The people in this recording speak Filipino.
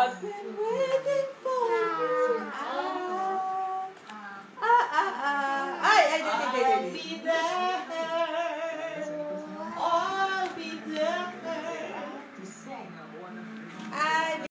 I've been waiting for you. Ay, ay, ay, ay, ay, ay, ay.